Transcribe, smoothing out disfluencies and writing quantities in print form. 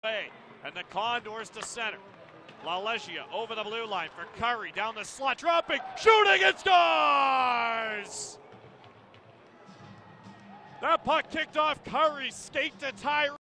And the Condors to center. LaLeggia over the blue line for Curry, down the slot, dropping, shooting, and scores! That puck kicked off Curry's skate to Tyree.